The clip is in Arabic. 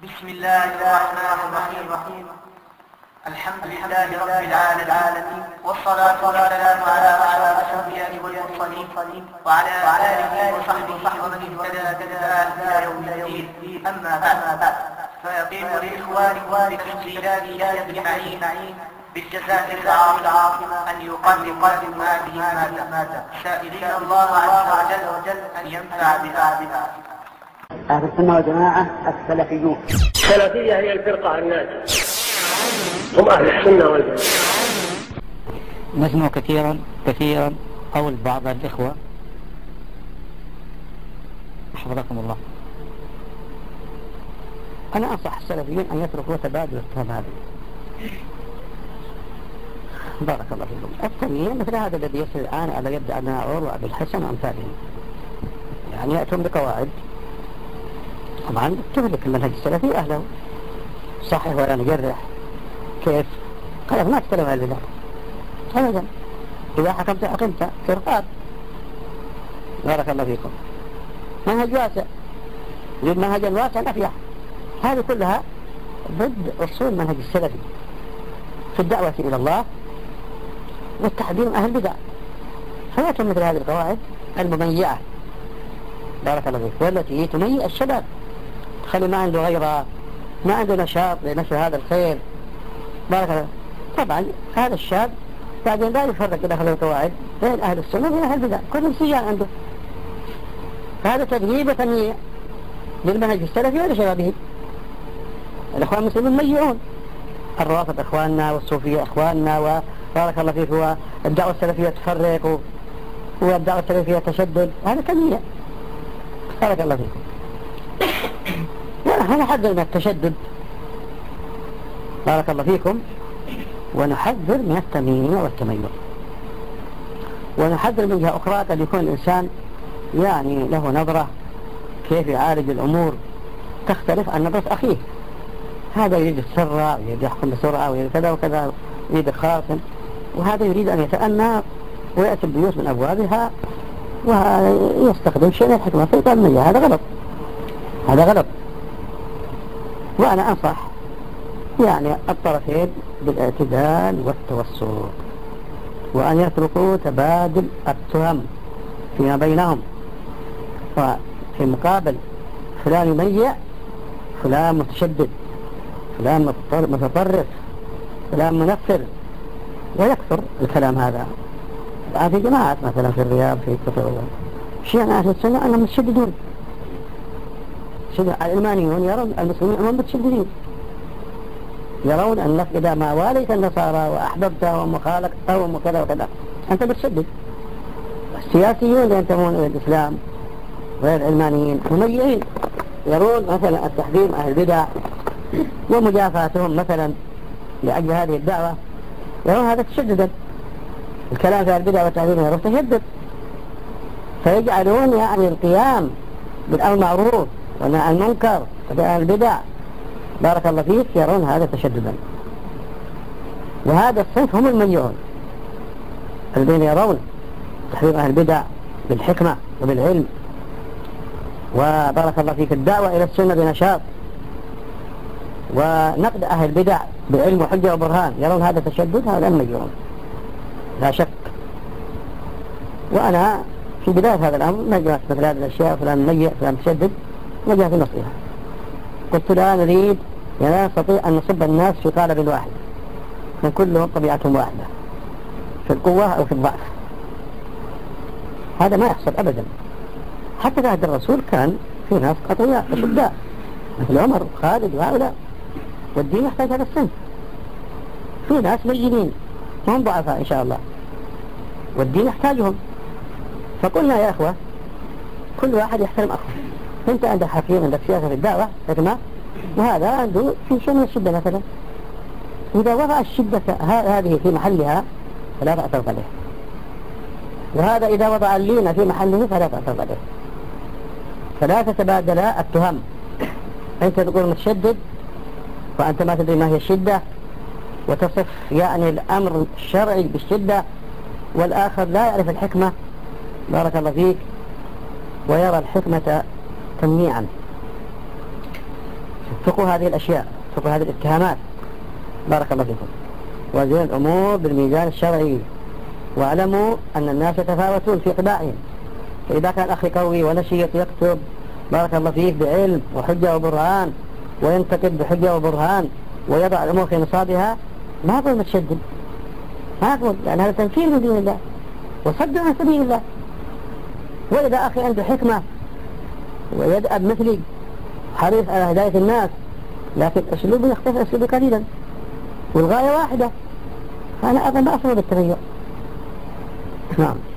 بسم الله الرحمن الرحيم. الحمد لله رب العالمين، والصلاة والسلام على أشرف الأنبياء والمرسلين وعلى آله وصحبه ومن اهتدى بهداه إلى يوم الدين. أما بعد، فيقيم لإخواني بتسجيلات هداية معين بالجزائر العاصمة أن يقدم هذه المادة، سائلين الله عز وجل أن ينفع بها. أهل السنة والجماعة السلفيون. السلفية هي الفرقة الناجية، هم أهل السنة والجماعة. نسمع كثيرا قول بعض الإخوة حفظكم الله، أنا أنصح السلفيين أن يتركوا تبادل التهم هذا. بارك الله فيكم. التمييز مثل هذا الذي يصل الآن على يد أبناء وأبي الحسن وأمثالهم، يعني يأتون بقواعد طبعا تملك المنهج السلفي أهله، صحيح ولا نجرح، كيف؟ خلاص ما تتكلم عن البدع أبدا، إذا حكمت في رقاب. بارك الله فيكم. منهج واسع، يريد منهجا واسعا أفيح. هذه كلها ضد أصول منهج السلفي في الدعوة إلى الله والتحذير أهل البدع. فيأتون مثل هذه القواعد المميعة، بارك الله فيك، والتي تميع الشباب، تخلي ما عنده غيره، ما عنده نشاط لنشر هذا الخير. بارك الله. طبعا هذا الشاب بعدين لا يفرق داخل القواعد بين أهل السنة وبين أهل البدع، كل سجان عنده. فهذا تدريب وتمييع للمنهج السلفي ولشبابه. الإخوان المسلمين ميعون، الروافض إخواننا والصوفية إخواننا، وبارك الله فيك، والدعوة السلفية تفرق والدعوة السلفية تشدد، هذا تمييع. بارك الله فيكم. نحذر من التشدد، بارك الله فيكم، ونحذر من التمييع والتميع، ونحذر من جهة أخرى قد يكون الإنسان يعني له نظرة كيف يعالج الأمور تختلف عن نظرة أخيه. هذا يريد السرعة ويريد يحكم بسرعة ويريد كذا وكذا، يريد الخاصم، وهذا يريد أن يتأنى ويأتي البيوت من أبوابها ويستخدم شيء من الحكمة في التنمية. هذا غلط. وأنا أنصح يعني الطرفين بالاعتدال والتوسط، وأن يتركوا تبادل التهم فيما بينهم، وفي مقابل فلان يميع، فلان متشدد، فلان متطرف، فلان منفر، ويكثر الكلام هذا. في جماعات مثلا في الرياض في كثر شيعة أهل السنة أنهم متشددون، العلمانيون يرون المسلمين أنهم متشددين، يرون أنك إذا ما واليت النصارى وأحببتهم وخالقتهم وكذا وكذا أنت متشدد. السياسيون اللي ينتمون إلى الإسلام غير العلمانيين مميعين، يرون مثلا التحذير أهل البدع ومجافاتهم مثلا لأجل هذه الدعوة، يرون هذا تشددا. الكلام في البدع والتحذير يرون تشدد، فيجعلون يعني القيام بالأمر المعروف والنهي عن المنكر وأهل البدع، بارك الله فيك، يرون هذا تشددا. وهذا الصنف هم الميعون الذين يرون تحذير أهل البدع بالحكمة وبالعلم، وبارك الله فيك الدعوة إلى السنة بنشاط، ونقد أهل البدع بعلم وحجة وبرهان، يرون هذا تشدد. هذا الميعون لا شك. وأنا في بداية هذا الأمر ما جاءت مثل هذه الأشياء، فلان ميع فلان متشدد، ما جاء في النصيحة. قلت لا نريد، لا نستطيع أن نصب الناس في قالب واحد، من كلهم طبيعتهم واحدة في القوة أو في الضعف. هذا ما يحصل أبدا. حتى في عهد الرسول كان في ناس قطوياء أشداء مثل عمر وخالد وهؤلاء، والدين يحتاج هذا الصنف. في ناس لينين وهم ضعفاء إن شاء الله، والدين يحتاجهم. فقلنا يا أخوة كل واحد يحترم أخوه. أنت عندك حكيم، عندك سياسة في الدعوة حكمة، وهذا عنده في شيء من الشدة مثلا، إذا وضع الشدة هذه في محلها فلا تعترض عليه، وهذا إذا وضع اللين في محله فلا تعترض عليه. فلا تتبادل التهم، أنت تقول متشدد وأنت ما تدري ما هي الشدة، وتصف يعني الأمر الشرعي بالشدة، والآخر لا يعرف الحكمة، بارك الله فيك، ويرى الحكمة تمييعا. اتقوا هذه الأشياء، اتقوا هذه الاتهامات، بارك الله فيكم، وزن الأمور بالميزان الشرعي، واعلموا أن الناس يتفاوتون في طباعهم، فإذا كان أخي قوي ونشيط يكتب بارك الله فيه بعلم وحجة وبرهان، وينتقد بحجة وبرهان، ويضع الأمور في نصابها، ما أقول متشدد، ما أقول، لأن هذا تنفير من دين الله وصد عن سبيل الله. وإذا أخي عنده حكمة ويدأب مثلي حريص على هداية الناس، لكن أسلوبه يختلف أسلوبه قليلا والغاية واحدة، فأنا أظن ما أصل بالتغير. نعم.